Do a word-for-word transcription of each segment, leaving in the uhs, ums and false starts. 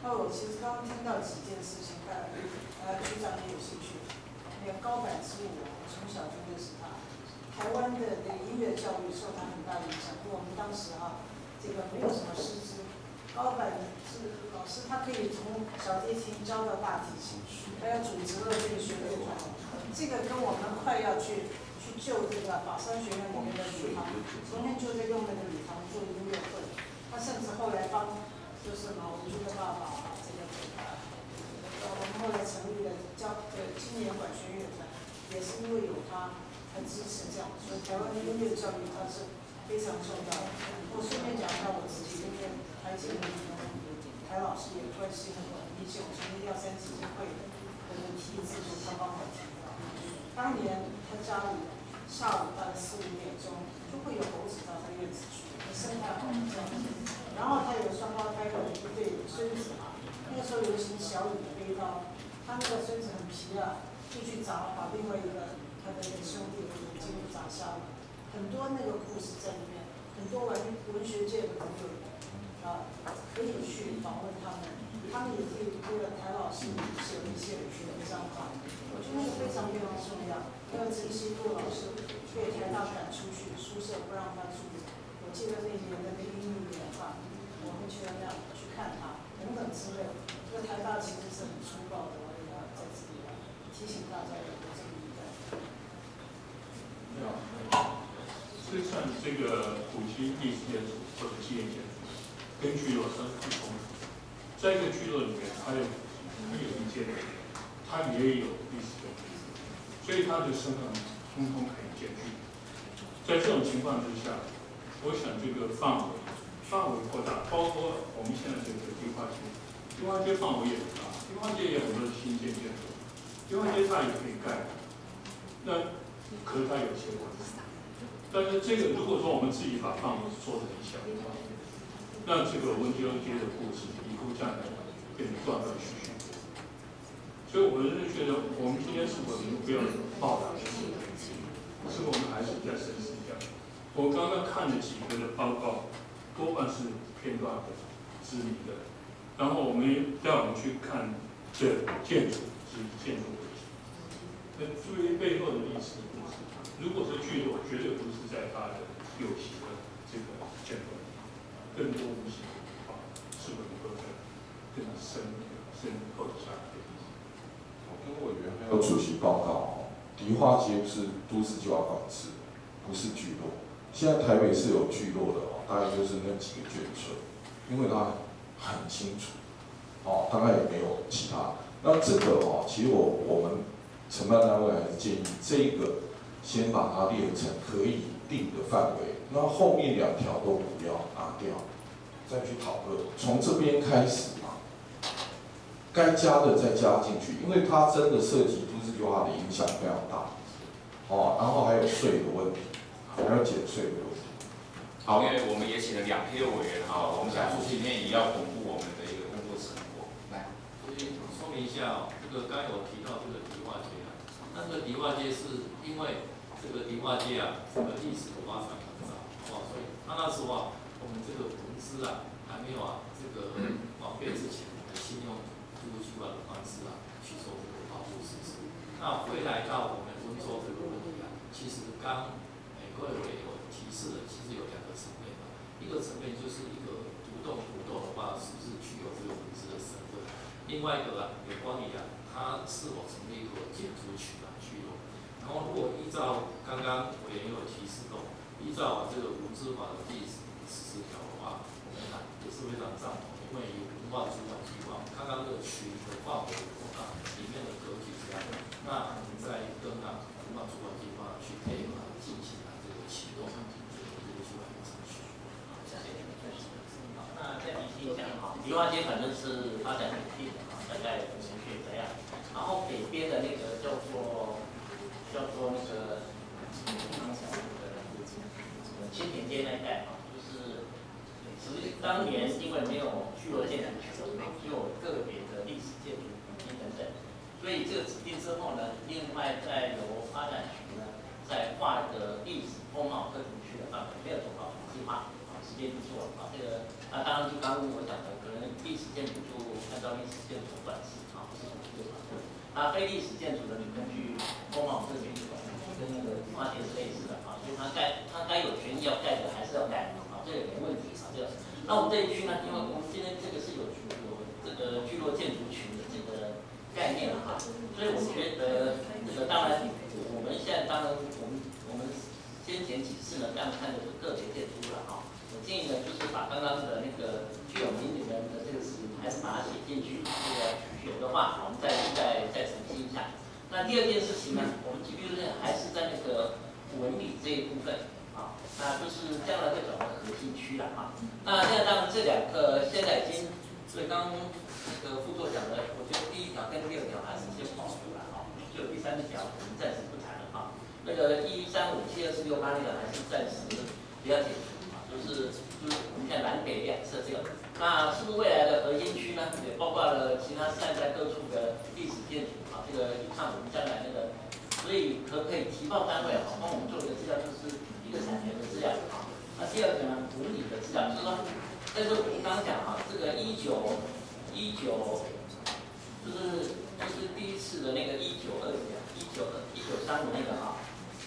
那我其实刚刚听到几件事情，看呃局长也有兴趣。那个高坂之武，我从小就认识他。台湾的这个音乐教育受他很大影响，因为我们当时哈、啊，这个没有什么师资，高坂是老师，他可以从小提琴教到大提琴，还要组织了这个学乐团。这个跟我们快要去去救这个法商学院里面的礼堂，昨天就在用那个礼堂做音乐会。他甚至后来帮就是马文君的爸爸啊，这个呃，我们后来成立了教呃青年管弦乐团，也是因为有他。很支持这样，所以台湾的音乐教育它是非常重要的。我顺便讲一下我自己，因为台庆跟台老师也关系很密切，我从幺三基金会的人提制度，他帮我提到。当年他家里下午大概四五点钟就会有猴子到他院子去，生态好这样子。然后他有双胞胎的一对孙子嘛，那个时候流行小李的飞刀，他那个孙子很皮啊，就去砸把另外一个。他的那个兄弟几乎砸瞎了，很多那个故事在里面，很多文文学界的朋友啊可以去访问他们，他们也可以为了台老师写一些文章吧。我觉得那个非常非常重要。还有陈锡杜老师被台大赶出去，宿舍不让他住。我记得那年的那个英语演话，我们去那样去看他，等等之类。这个台大其实是很粗暴的，我也要在这里提醒大家有这个意见。 实际上，这个古迹历史建筑或者纪念建筑跟聚落它是不同的。在一个聚落里面，它有它有一建筑，它也有历史建筑，所以它的身份通通可以兼具。在这种情况之下，我想这个范围范围扩大，包括我们现在这个迪化街，迪化街范围也很大，迪化街也有很多新建建筑，迪化街它也可以盖，那。可是它有些问题，但是这个如果说我们自己把范围做得很小的话，那这个温州街的故事以后将来变得断断续续。所以我是觉得，我们今天是否能够不要报答这些问题，是否我们还是在审视一下？我刚刚看了几个的报告，多半是片段的、知名的，然后我们要我们去看这建筑及建筑问题，那注意背后的历史。如果是聚落，绝对不是在它的有形的这个建筑，更多无形啊，是否能够在更深深厚的下去？ 我跟委员还有主席报告哦，迪化街是都市计划管制，不是聚落。现在台北市有聚落的哦，大概就是那几个眷村，因为它很清楚，哦，大概也没有其他。那这个哦，其实我我们承办单位还是建议这个。先把它列成可以定的范围，那后面两条都不要拿掉，再去讨论。从这边开始嘛，该加的再加进去，因为它真的涉及都市计划的影响非常大。哦，然后还有税的问题，还有减税的问题。 好，因为我们也请了两批的委员哈，我们想主席里面也要公布我们的一个工作成果。来， 所以说明一下哦，这个刚有提到这个迪化街啊，那这个迪化街是因为。这个迪化街啊，这个历史的发展很早，哦，所以那那时候啊，我们这个文资啊还没有啊这个网变之前，先用这个计划的方式啊去做这个保护实施。那回来到我们温州这个问题啊，其实刚每各位有提示的，其实有两个层面嘛，一个层面就是一个独栋独栋的话，是不是具有这个文资的身份？另外一个啊，有关于啊，它是否成立一个建筑群啊聚落？然后，如果依照刚刚委员有提示到，依照这个文资法的第十四条的话，我们呢也是非常赞同，因为以文化主管机关，刚刚这个区的范围扩大，里面的格局这样，那我们在跟啊文化主管机关去配合进行啊这个启动这个这个计划的程序。 好，谢谢。好，那再提醒一下哈，迪化街反正是发展稳定的啊，大概五年去这样，然后北边的那个叫做。叫做那个刚讲那个青田街那一带啊，就是只是当年因为没有聚落建筑群，只有个别的历史建筑古迹等等，所以这个指定之后呢，另外再由发展局呢，再划一个历史风貌特景区的范围，没有走到计划啊，直接去做啊。这个那当然就刚刚我讲的，可能历史建筑就按照历史建筑管制啊，是属于这个管制。那非历史建筑的，你根据公网这边跟那个迪化街是类似的啊，所以它该它该有权益要盖的还是要盖啊，这个没问题啊，这个。那我们这一区呢，因为我们今天这个是有有这个聚落建筑群的这个概念啊，所以我觉得这个当然我们现在当然我们我们先前几次呢，这样看的是个别建筑了啊。我建议呢，就是把刚刚的那个具有民里面的这个词，还是把它写进去。这个有的话，我们再再再澄清一下。那第二件事情呢，我们即便是还是在那个文理这一部分啊，那就是将来会转为核心区了啊。那现在当然这两个现在已经，所以刚那个副座讲的，我觉得第一条跟第二条还是先保留了啊，就第三条我们暂时不谈了啊。那个一三五七二四六八那个还是暂时不要解除。就是就是我们看南北两侧这个，那是不是未来的核心区呢？也包括了其他散在各处的历史建筑啊，这个一看我们将来那个，所以可不可以提报单位啊，帮我们做一个资料，就是一个产权的资料啊。那第二个呢，文理的资料，就是说，但是我们刚刚讲啊，这个一九一九就是就是第一次的那个一九二几啊，一九一九三五那个啊，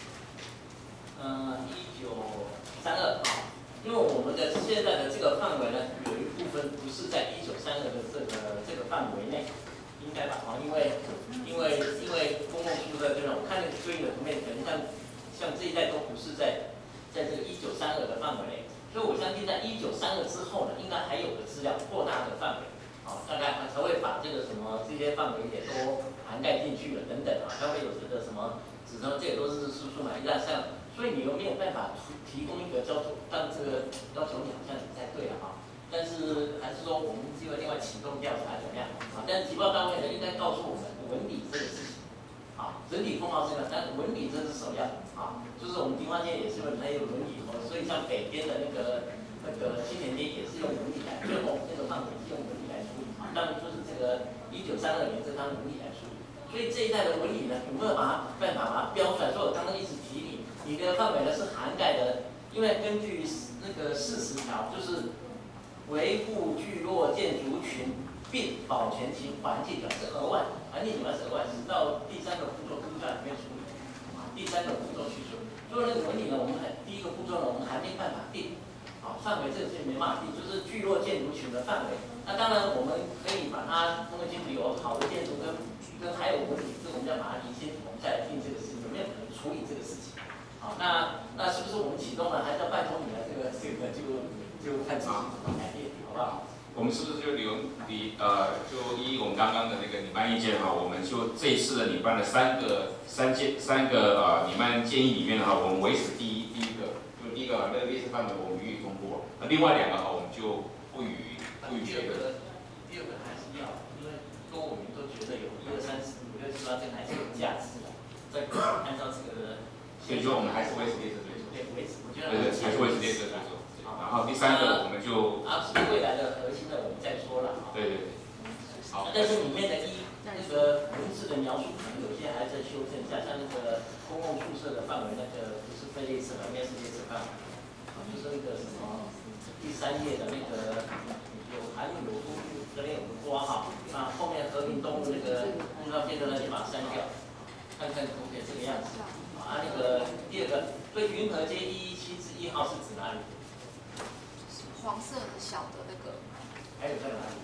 嗯，一九三二啊。因为我们的现在的这个范围呢，有一部分不是在一九三二的这个这个范围内，应该吧？啊，因为因为因为公共宿舍对吧？我看那个对应的图片，可能像像这一代都不是在在这个一九三二的范围内，所以我相信在一九三二之后呢，应该还有个资料扩大的范围，啊，大概才会把这个什么这些范围也都涵盖进去了等等啊，才会有这个什么，只能这也都是叔叔买一大项。所以你又没有办法提供一个叫做，但这个要求你好像不太对了哈。但是还是说我们机会另外启动调查怎么样啊？但是提报单位呢应该告诉我们文理这个事情，啊，整体风貌是这样，但是文理这是首要啊，就是我们迪化街也是有它有文理哦，所以像北边的那个那个新年街也是用文理来，最后那个范围是用文理来处理啊，当然就是这个一九三二年这张文理来处理，所以这一代的文理呢有没有把它办法把它标出来？所以我刚刚一直提你。你的范围呢是涵盖的，因为根据那个四十条，就是维护聚落建筑群并保全其环境的是额外，环境以外是额外，是到第三个步骤步骤里面处理，啊，第三个步骤去处理。所以那个文理呢，我们还第一个步骤呢，我们还没办法定，啊，范围这个是没办法定，就是聚落建筑群的范围。那当然我们可以把它弄清楚有好的建筑跟跟还有文理，这我们要把它理清楚，我们再来定这个事情，有没有可能处理这个事情？好，那那是不是我们启动了？还是要拜托你了？这个这个就就看自己怎么改变，好不好？ 我们是不是就留你呃，就依我们刚刚的那个拟办意见哈，我们就这一次的拟办的三个三件三个呃拟办建议里面哈，我们维持第一第一个，就第一个那个列示范围我们予以通过，那另外两个哈我们就不予不予决议。 第二个还是要，因为都我们都觉得有一二三四五六七八，这个还是有价值的，再按照这个。 所以说我们还是维持列车追踪， 对，维持，我觉得对对，还是维持列车追踪。然后第三个我们就啊，至于未来的核心的我们再说了啊。 对对对。好。 但是里面的一那个文字的描述可能有些还在修正一下，像那个公共宿舍的范围，那个不是非列车了，应该是列车范围，啊，就是那个什么第三页的那个有含有公寓这边有个括号，啊，后面和平东路那个公交线的那里把它删掉，看看可不可以这个样子。啊，那个第二个，所以云和街一一七之一号是指哪里？ 黄色的小的那个。 还有在哪里？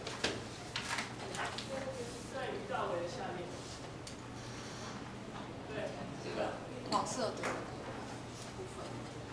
在鱼道围的下面。对。 这个。 黄色的部分。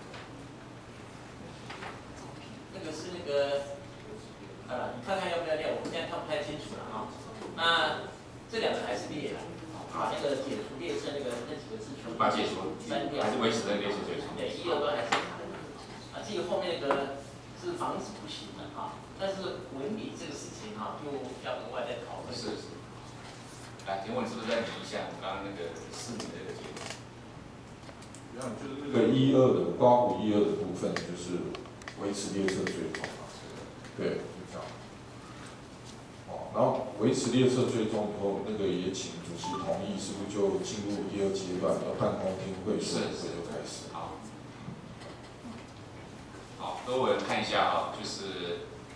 那个是那个，呃，你看看要不要列？我们现在看不太清楚了啊。那这两个还是列了。把那个解除列车那个那几个字全部把解除删掉， 还是维持那个列车追踪。 对，一二都还是啊，至于后面那个是防止不行的哈，但是文理这个事情哈，就要额外再讨论。 是是。来，请问是不是再理一下我刚刚那个四名的这个结论？ 一样，就是那个一二的刮胡一二的部分，就是维持列车追踪啊。对，就这样。哦，然后维持列车追踪以后，那个也请主席同意，是不是就进入第二阶段的办公厅会所就开始？ 好，好，各位看一下啊，就是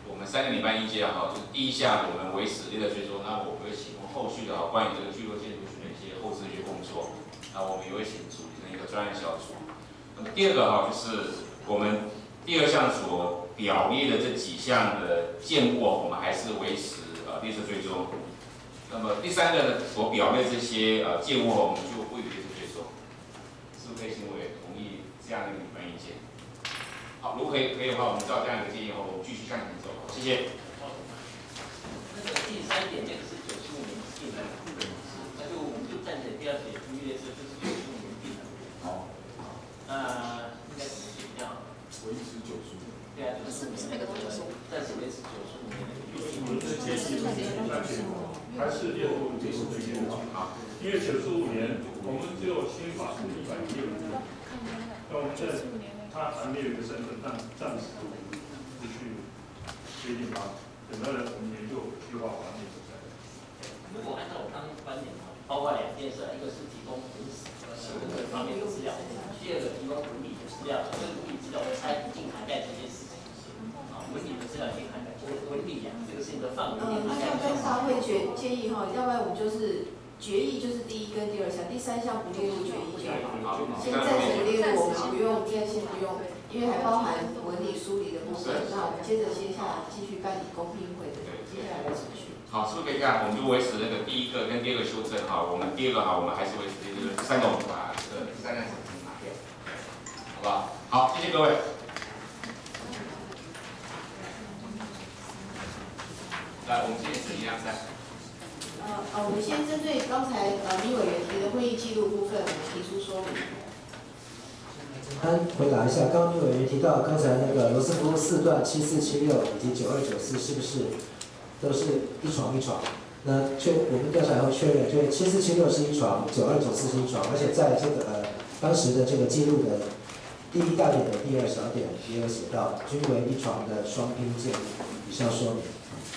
我们三个礼拜一阶哈，就是第一项我们维持列的追踪，那我们会请后续的哈关于这个聚落建筑群的一些后置一些工作，那我们也会请组成一个专案小组。那么第二个哈就是我们第二项所表列的这几项的建物，我们还是维持呃列车追踪。那么第三个呢，所表列这些呃建物，我们就不予列车追踪。是不是可以请委员同意这样的一个意见？好，如果可以可以的话，我们照这样一个建议后，我们继续向前走。谢谢。 那个第三点，这个是九十五年定的，那就我们就暂且不要写预列车，就是九十五年定的。好，那应该怎么写比较好？ 维持九十五。 对啊，九十五年那个暂时维持九十五年的预列。 我们的建议还是列入这个最严啊，因为九十五年我们只有新法是一百六十年，那我们在它还没有一个身份，暂暂时不去决定它，等到我们研究计划完了以后再。 如果按照我刚刚的观点啊，包括两件事，一个是提供文史呃各方面的资料，第二个提供文理的资料，这个文理资料我猜一定涵盖这件事情。啊，文理的资料一定涵盖，文文理啊，这个事情的范围。 嗯，那这样跟大会决建议哈，要不然我们就是决议就是第一跟第二项，第三项不列入决议就好。先暂时列入，我们不用，现在先不用，因为还包含文理梳理的部分。那我们接着接下来继续办理公听会的接下来的程序。 好，是不是可以这样？我们就维持那个第一个跟第二个修正哈，我们第二个哈，我们还是维持就是第三个，我们把这个第三项程序拿掉，好不好？好，谢谢各位。来，我们现在是一样三。 呃呃，我们先针对刚才呃李委员提的会议记录部分，我们提出说明。 先回答一下，刚刚李委员提到刚才那个罗斯福路四段七四七六以及九二九四是不是都是一床一床？那确我们调查以后确认，就是七四七六是一床，九二九四是一床，而且在这个呃当时的这个记录的第一大点的第二小点也有写到，均为一床的双拼建物。以上说明。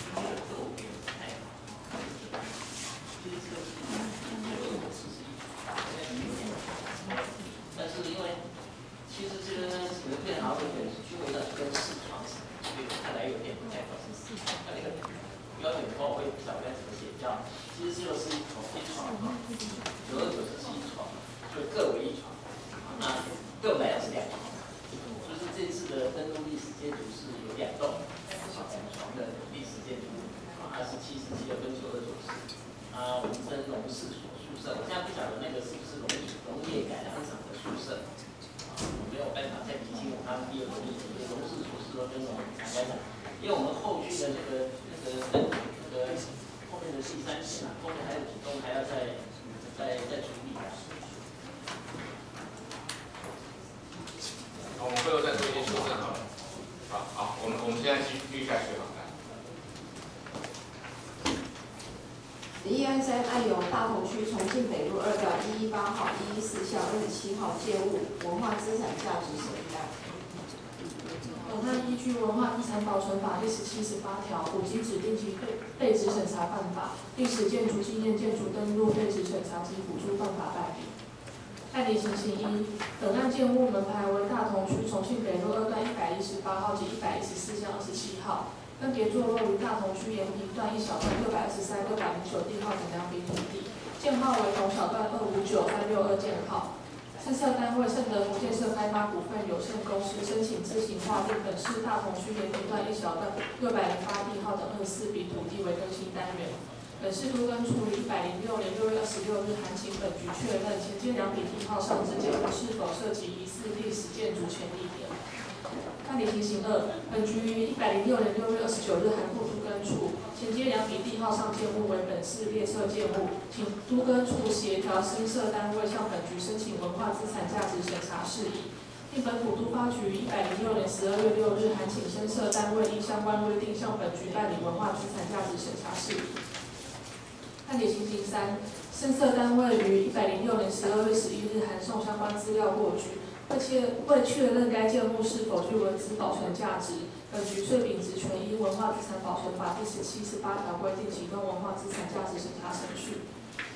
但是因为其实这个呢，可能电脑会显示均为的跟四床，所以看来有点不太合适。那那个标点的话，我会不晓得该怎么写，叫其实这个是一床一床哈，九二九是一床，就各为一床。那对我们来讲是两床，就是这次的登录历史建筑是有两栋两床的历史建筑啊，它是七十七的跟九二九四啊，我们是农事所宿舍，我现在不晓得那个是不是农农业改良场的宿舍。我没有办法再提醒我他们第二个例子，农事所是说跟农产改场，因为我们后续的这个那个那个后面的第三点啊，后面还有几栋还要再再再处理啊。 我们会后再做一些修正好了。好，好，我们我们现在继续继续下去好。 一二三案由大同区重庆北路二段一一八号、一一四巷、二十七号建物文化资产价值审议案。 本案依据《文化遗产保存法》第十七十八条，古迹指定及废废止审查办法、历史建筑、纪念建筑登录废止审查及辅助办法办理。案例情形一，本案建物门牌为大同区重庆北路二段一百一十八号及一百一十四巷二十七号。分别坐落于大同区延平段一小段六百二十三、六百零九地号等两笔土地，建号为同小段二五九、三六二建号。申设单位盛德福建设开发股份有限公司申请自行划定本市大同区延平段一小段六百零八地号等二十四笔土地为更新单元。本市都更处于一百零六年六月二十六日函请本局确认前届两笔地号上之建物是否涉及疑似历史建筑权利点。案例情形二，本局于一百零六年六月二十九日函复都更处，前接两笔地号上建物为本市列册建物，请都更处协调申设单位向本局申请文化资产价值审查事宜。并本府都发局于一百零六年十二月六日函请申设单位依相关规定向本局办理文化资产价值审查事宜。案例情形三，申设单位于一百零六年十二月十一日函送相关资料过局。为确为确认该建物是否具文资保存价值，本局遂秉持权依《文化资产保存法》第十七十八条规定，启动文化资产价值审查程序。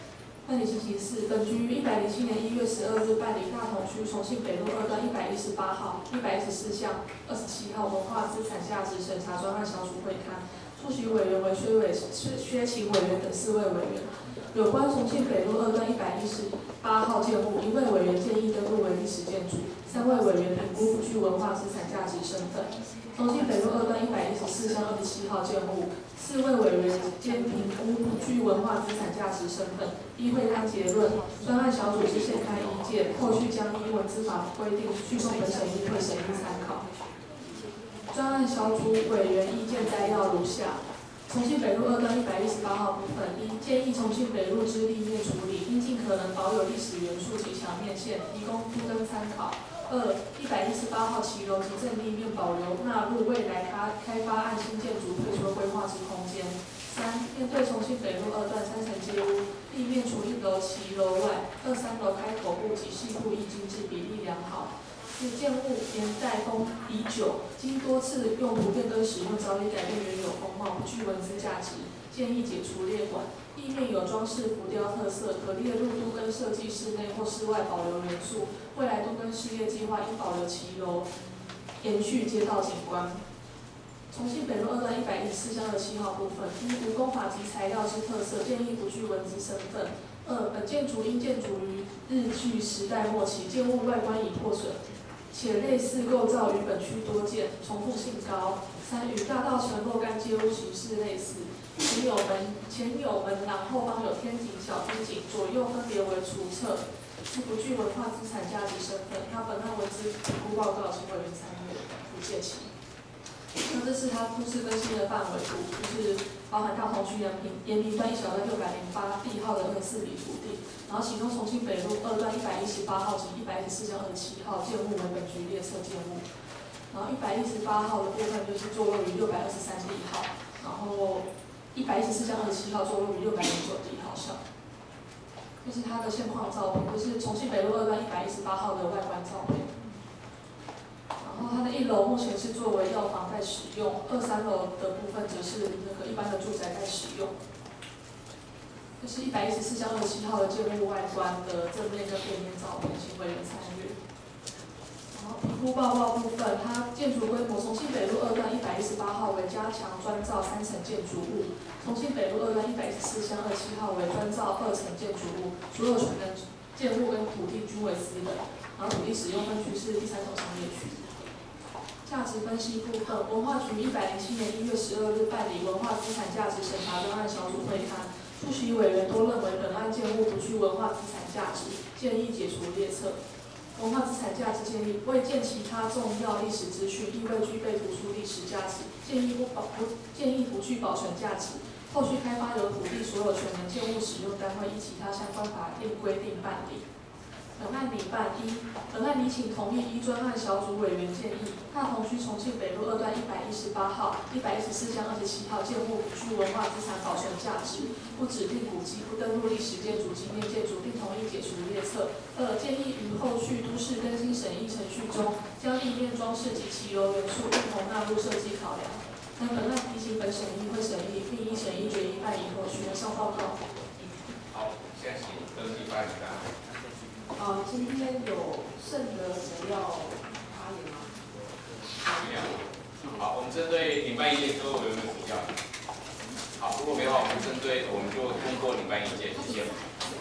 办理情形四，本局于一百零七年一月十二日办理大同区重庆北路二段一百一十八号、一百一十四项二十七号文化资产价值审查专案小组会勘，出席委员为薛伟、薛薛勤委员等四位委员。有关重庆北路二段一百一十八号建物，一位委员建议登录为历史建筑，三位委员评估不具文化资产价值身份。重庆北路二段一百一十四项二十七号建物，四位委员兼评估不具文化资产价值身份。依会勘结论，专案小组之现勘意见，后续将依文资法规定续送本审议会审议参考。专案小组委员意见摘要如下：重庆北路二段一百一十八号部分，一建议重庆北路之立面处理应尽可能保有历史元素及墙面线，提供都更参考。二、一百一十八号骑楼及正立面保留纳入未来开开发案新建筑退休规划之空间。三、面对重庆北路二段三层街屋，立面除一楼骑楼外，二三楼开口部及细部亦精致，比例良好。四、建物年代风已久，经多次用途变更使用，早已改变原有风貌，不具文资价值，建议解除列管。地面有装饰浮雕特色，可列入都更设计室内或室外保留元素。未来都更事业计划应保留骑楼，延续街道景观。重庆北路二段一百一十四项二七号部分，一无工法及材料之特色，建议不具文资身份。二、本建筑因建筑于日据时代末期，建物外观已破损，且类似构造于本区多见，重复性高。三、与大道城若干街屋形式类似，前有门前有门廊，后方有天井、小天井，左右分别为厨厕，是不具文化资产价值身份。那本案文资评估报告，请委员参阅，不借期。那这是它都市更新的范围图，就是包含大同区延平延平段一小段六百零八地号的二十四笔土地，然后其中重庆北路二段一百一十八号及一百一十四项二十七号建物为本局列册建物，然后一百一十八号的部分就是坐落于六百二十三地号，然后一百一十四项二十七号坐落于六百零九地号上。这是它的现况照片，就是重庆北路二段一百一十八号的外观照片。然后它的一楼目前是作为药房在使用，二三楼的部分则是那个一般的住宅在使用。这是一百一十四项二十七号的建物外观的正面跟背面照片，请委员参阅。然后评估报告部分，它建筑规模，重庆北路二段一百一十八号为加强砖造三层建筑物，重庆北路二段一百一十四项二十七号为砖造二层建筑物，所有权的建物跟土地均为私人，然后土地使用分区是第三种商业区。价值分析部分，文化局一百零七年一月十二日办理文化资产价值审查专案小组会勘，出席委员都认为本案建物不具文化资产价值，建议解除列册。文化资产价值建议未见其他重要历史资讯，亦未具备突出历史价值，建议不保不建议不具保存价值。后续开发由土地所有权人建物使用单位依其他相关法令规定办理。本案拟办一，本案拟请同意依专案小组委员建议，大同区重庆北路二段一百一十八号、一百一十四项二十七号建物不具文化资产保存价值，不指定古迹，不登录历史建筑及面建筑，并同意解除列册。二、建议于后续都市更新审议程序中，将立面装饰及骑楼元素共同纳入设计考量。三、本案提请本审议会审议，并依审议决议办理后续上报告。 好，现在请登记发言答。 呃，今天有剩的谁要发言吗？ 没有。好，我们针对领办意见，各位有没有指教？好，如果没有，我们针对我们就通过领办意见，谢谢。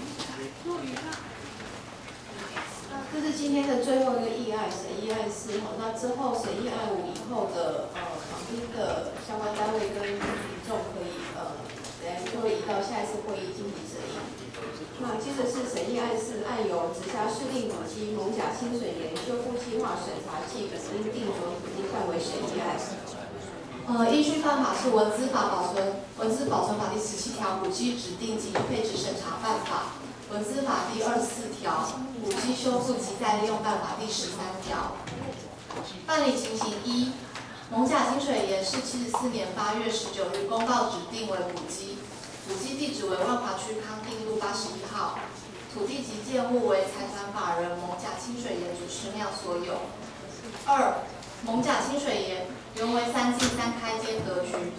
这是今天的最后一个议案，审议案四号。那之后审议案五以后的呃，旁边的相关单位跟民众可以呃，等下就会移到下一次会议进行审议。那接着是审议案四，案由直辖市定古迹艋舺清水岩修复计划审查暨本应定着土地范围审议案。呃，依据办法是文资法保存文资保存法第十七条古迹指定及配置审查办法，文资法第二十四条古迹修复及再利用办法第十三条。办理情形一，艋舺清水岩是七十四年八月十九日公告指定为古迹。古迹地址为万华区康定路八十一号，土地及建物为财产法人艋舺清水岩祖师庙所有。二，艋舺清水岩原为三进三开间格局，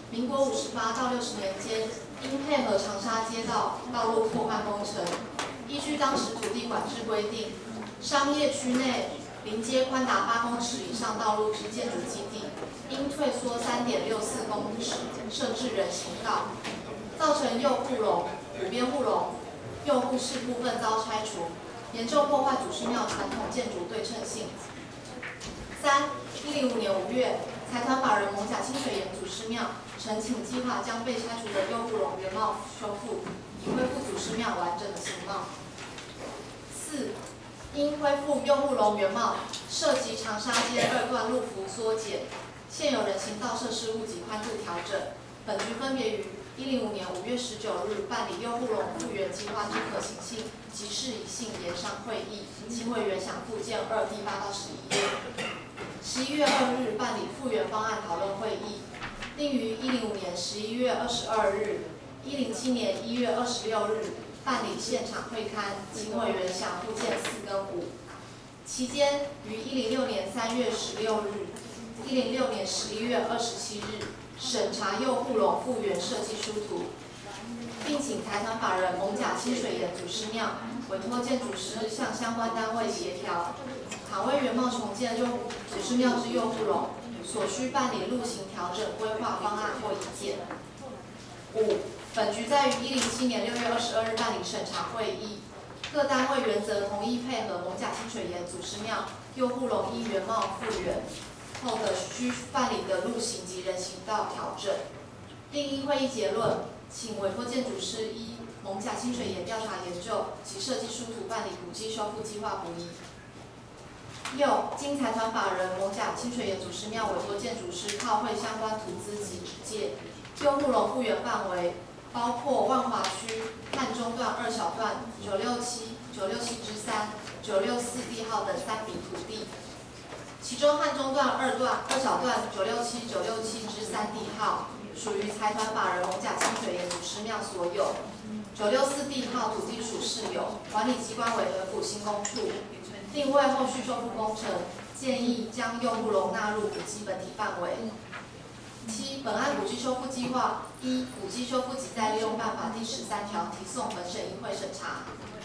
民国五十八到六十年间，因配合长沙街道道路扩宽工程，依据当时土地管制规定，商业区内临街宽达八公尺以上道路之建筑基地，应退缩三点六四公尺，设置人行道，造成右护龙、五边护龙、右护室部分遭拆除，严重破坏祖师庙传统建筑对称性。三，一零五年五月，财团法人蒙甲清水岩祖师庙呈请计划将被拆除的右护龙原貌修复，以恢复祖师庙完整的形貌。四，因恢复右护龙原貌，涉及长沙街二段路幅缩减，现有人行道设施物及宽度调整。本局分别于一零五年五月十九日办理右护龙复原计划之可行性及事宜性研商会议，请委员详附件二第八到十一页。十一月二日办理复原方案讨论会议，并于一零五年十一月二十二日、一零七年一月二十六日办理现场会勘，请委员详附件四跟五。期间于一零六年三月十六日、一零六年十一月二十七日审查右护龙复原设计书图，并请财团法人蒙甲清水岩祖师庙委托建筑师向相关单位协调，倘为原貌重建右祖师庙之右护龙，所需办理路型调整规划方案或意见。五，本局在于一零七年六月二十二日办理审查会议，各单位原则同意配合蒙甲清水岩祖师庙右护龙依原貌复原后的需办理的路型及人行道调整。另依会议结论，请委托建筑师依蒙甲清水岩调查研究及设计书图办理古迹修复计划补遗。六，经财团法人蒙甲清水岩祖师庙委托建筑师靠绘相关图资及指介，右护龙复原范围包括万华区汉中段二小段九六七、九六七之三、九六四地号等三笔土地，其中汉中段二段二小段九六七、九六七之三地号属于财团法人蒙甲清水岩祖师庙所有，九六四地号土地属市有，管理机关为合府新工处。定位后续修复工程，建议将右护龙纳入古迹本体范围。七，本案古迹修复计划依《古迹修复及再利用办法》第十三条提送本审议会审查。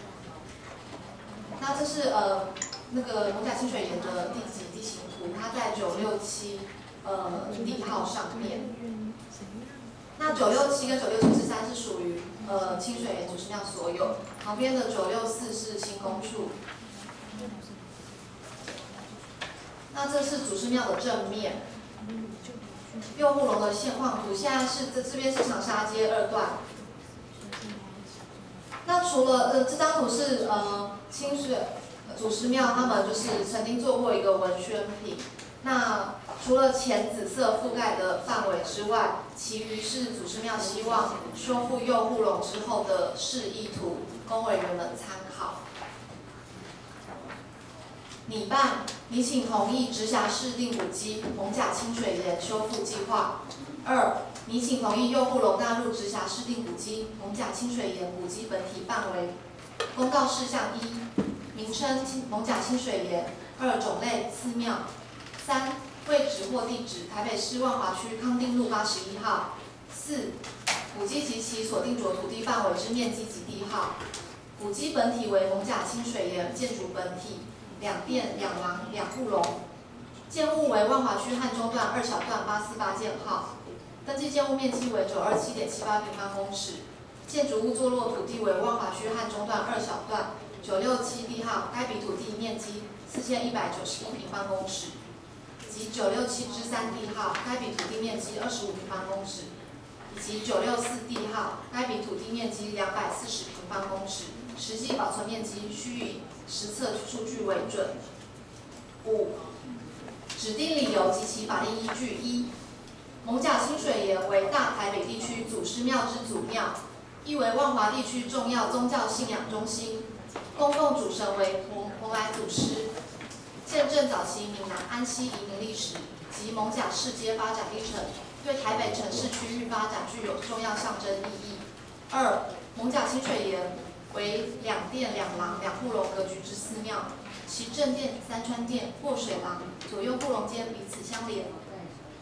那这是呃那个蒙甲清水岩的地级地形图，它在九六七呃地号上面。那九六七跟九六七之三是属于呃清水岩祖师庙所有，旁边的九六四是新工处。那这是祖师庙的正面，右护龙的现况图。现在是这这边是长沙街二段。那除了呃这张图是呃清水祖师庙他们就是曾经做过一个文宣品。那除了浅紫色覆盖的范围之外，其余是祖师庙希望修复右护龙之后的示意图，供委员们参考。拟办，拟请同意直辖市定古迹蒙甲清水岩修复计划。二，拟请同意右护龙纳入直辖市定古迹蒙甲清水岩古迹本体范围。公告事项一，名称蒙甲清水岩；二，种类寺庙；三，位置或地址台北市万华区康定路八十一号；四，古迹及其所定着土地范围之面积及地号。古迹本体为蒙甲清水岩建筑本体。两殿两廊两护龙，建物为万华区汉中段二小段八四八建号，登记建物面积为九二七点七八平方公尺，建筑物坐落土地为万华区汉中段二小段九六七地号，该笔土地面积四千一百九十一平方公尺，及九六七之三地号，该笔土地面积二十五平方公尺，以及九六四地号，该笔土地面积两百四十平方公尺，实际保存面积需以实测数据为准。五、指定理由及其法定依据：一、蒙甲清水岩为大台北地区祖师庙之祖庙，亦为万华地区重要宗教信仰中心，供奉主神为蓬蓬莱祖师，见证早期闽南安溪移民历史及蒙甲市街发展历程，对台北城市区域发展具有重要象征意义。二、蒙甲清水岩为两殿两廊两护龙格局之寺庙，其正殿、三川殿、过水廊、左右护龙间彼此相连，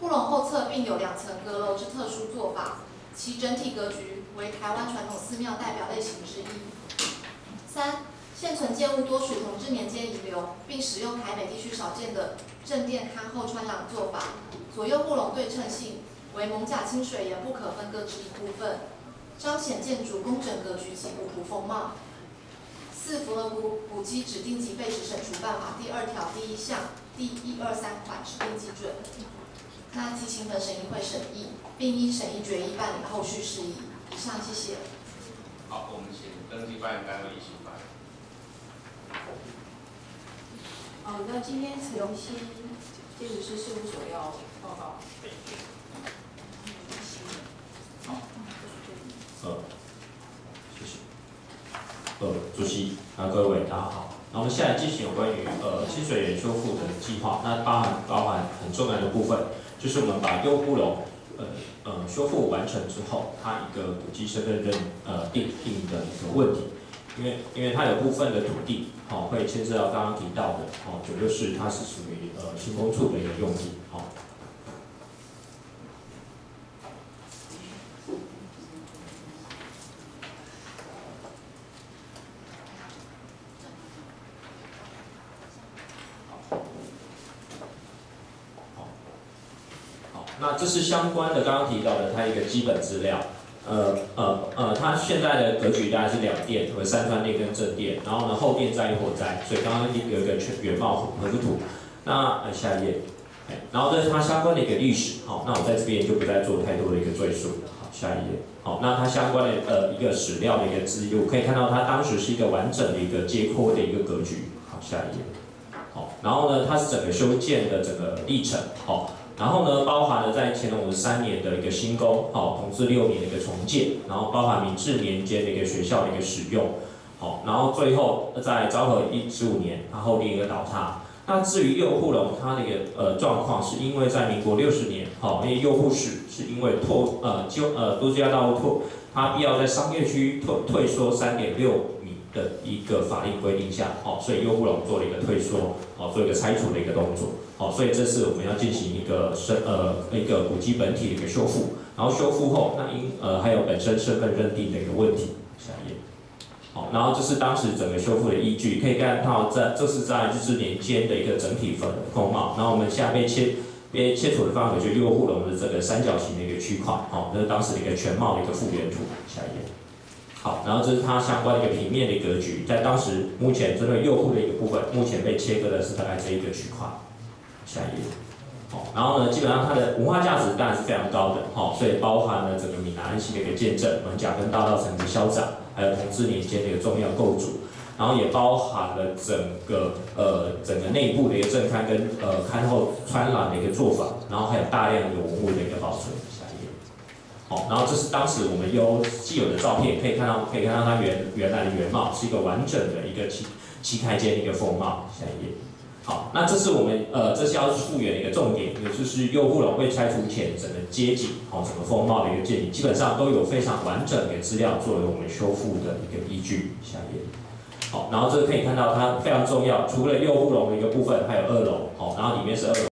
护龙后侧并有两层阁楼之特殊做法，其整体格局为台湾传统寺庙代表类型之一。三、现存建物多属同治年间遗留，并使用台北地区少见的正殿龛后穿廊做法，左右护龙对称性为蒙甲清水岩不可分割之一部分，彰显建筑工整格局及古朴风貌。四、符合古古迹指定及废止审除办法第二条第一项第一二三款指定基准。那经请本审议会审议，并依审议决议办理后续事宜。以上，谢谢。 好，我们请登记发言单位一起发言。 哦，那今天晨曦建筑师事务所要报告。 好。呃，谢谢。呃，主席啊，各位大家好。那我们现在进行有关于呃清水岩修复的计划，那包含包含很重要的部分，就是我们把右护龙呃呃修复完成之后，它一个古迹身份认呃定定的一个问题，因为因为它有部分的土地哦会牵涉到刚刚提到的哦，也就是它是属于呃新工处的一个用地哦。那这是相关的，刚刚提到的它一个基本资料，呃呃呃，它现在的格局大概是两殿，有三川殿跟正殿，然后呢后殿再一火灾，所以刚刚有一个全原貌合图。那呃下一页，然后这是它相关的一个历史，好，那我在这边就不再做太多的一个赘述。好，下一页，好，那它相关的呃一个史料的一个资料，可以看到它当时是一个完整的一个街廓的一个格局。好，下一页，好，然后呢它是整个修建的整个历程，好。然后呢，包含了在乾隆五十三年的一个新宫，好，同治六年的一个重建，然后包含明治年间的一个学校的一个使用，好，然后最后在昭和一十五年，它后殿一个倒塌。那至于右护龙，它的一个呃状况，是因为在民国六十年，好，因为右护室是因为拓呃就呃都市道路拓，它必要在商业区退退缩三点六米的一个法令规定下，好，所以右护龙做了一个退缩，好，做一个拆除的一个动作。好，所以这次我们要进行一个身呃一个古迹本体的一个修复，然后修复后，那因呃还有本身身份认定的一个问题。下一页。好，然后这是当时整个修复的依据，可以看到在这是在日治年间的一个整体风风貌。然后我们下面切被切除的范围就右护龙的这个三角形的一个区块，好，这是当时的一个全貌的一个复原图。下一页。好，然后这是它相关的一个平面的格局，在当时目前针对右护的一个部分，目前被切割的是大概这一个区块。下一页，好，然后呢，基本上它的文化价值当然是非常高的，好，所以包含了整个闽南安溪的一个见证，门甲跟大道城的消长，还有同治年间的一个重要构筑，然后也包含了整个呃整个内部的一个正龛跟呃龛后穿廊的一个做法，然后还有大量的文物的一个保存。下一页，好，然后这是当时我们有既有的照片，可以看到可以看到它原原来的原貌是一个完整的一个七七开间的一个风貌。下一页。好，那这是我们呃，这是要复原的一个重点，也就是右护龙被拆除前整个街景，好，整个风貌的一个建立，基本上都有非常完整的资料作为我们修复的一个依据。下一页，好，然后这个可以看到它非常重要，除了右护龙的一个部分，还有二楼，好，然后里面是二楼